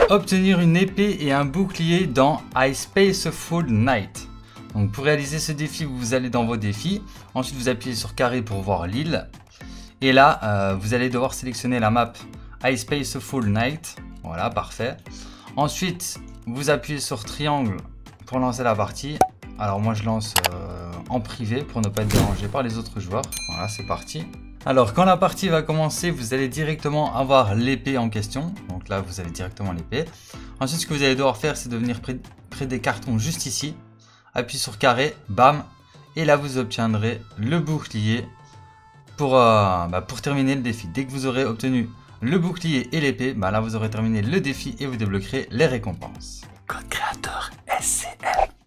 Obtenir une épée et un bouclier dans I Spaceful Knight. Donc pour réaliser ce défi, vous allez dans vos défis. Ensuite, vous appuyez sur carré pour voir l'île. Et là, vous allez devoir sélectionner la map I Spaceful Knight. Voilà, parfait. Ensuite, vous appuyez sur triangle pour lancer la partie. Alors moi, je lance en privé pour ne pas être dérangé par les autres joueurs. Voilà, c'est parti. Alors quand la partie va commencer, vous allez directement avoir l'épée en question. Donc là, vous avez directement l'épée. Ensuite, ce que vous allez devoir faire, c'est de venir près des cartons juste ici. Appuyez sur carré, bam. Et là, vous obtiendrez le bouclier pour terminer le défi. Dès que vous aurez obtenu le bouclier et l'épée, là, vous aurez terminé le défi et vous débloquerez les récompenses. Code créateur SCL.